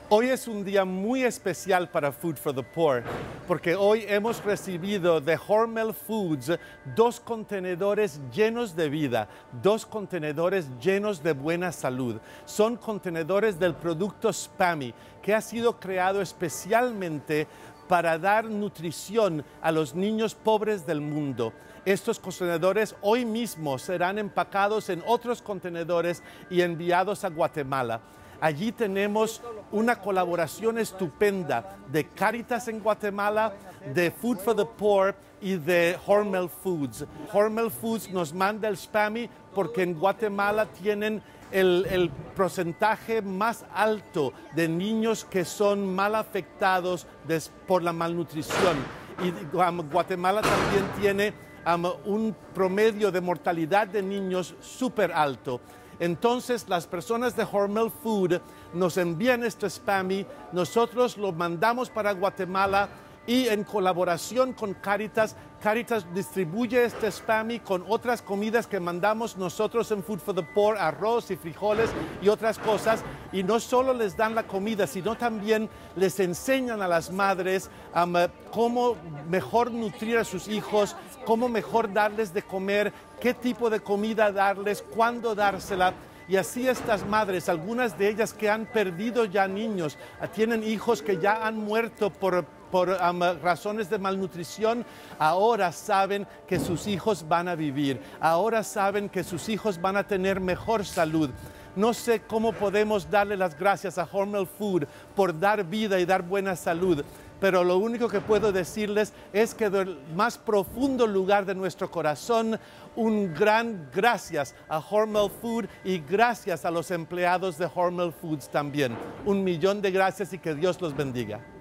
Hoy es un día muy especial para Food for the Poor, porque hoy hemos recibido de Hormel Foods 2 contenedores llenos de vida, 2 contenedores llenos de buena salud. Son contenedores del producto Spammy, que ha sido creado especialmente para dar nutrición a los niños pobres del mundo. Estos contenedores hoy mismo serán empacados en otros contenedores y enviados a Guatemala. Allí tenemos una colaboración estupenda de Cáritas en Guatemala, de Food for the Poor y de Hormel Foods. Hormel Foods nos manda el Spammy porque en Guatemala tienen el porcentaje más alto de niños que son mal afectados por la malnutrición. Y Guatemala también tiene un promedio de mortalidad de niños súper alto. Entonces las personas de Hormel Food nos envían este Spammy, nosotros lo mandamos para Guatemala y en colaboración con Cáritas, Cáritas distribuye este Spammy con otras comidas que mandamos nosotros en Food for the Poor, arroz y frijoles y otras cosas. Y no solo les dan la comida, sino también les enseñan a las madres cómo mejor nutrir a sus hijos, cómo mejor darles de comer, qué tipo de comida darles, cuándo dársela. Y así estas madres, algunas de ellas que han perdido ya niños, tienen hijos que ya han muerto por razones de malnutrición, ahora saben que sus hijos van a vivir, ahora saben que sus hijos van a tener mejor salud. No sé cómo podemos darle las gracias a Hormel Food por dar vida y dar buena salud, pero lo único que puedo decirles es que del más profundo lugar de nuestro corazón, un gran gracias a Hormel Food y gracias a los empleados de Hormel Foods también. 1 millón de gracias y que Dios los bendiga.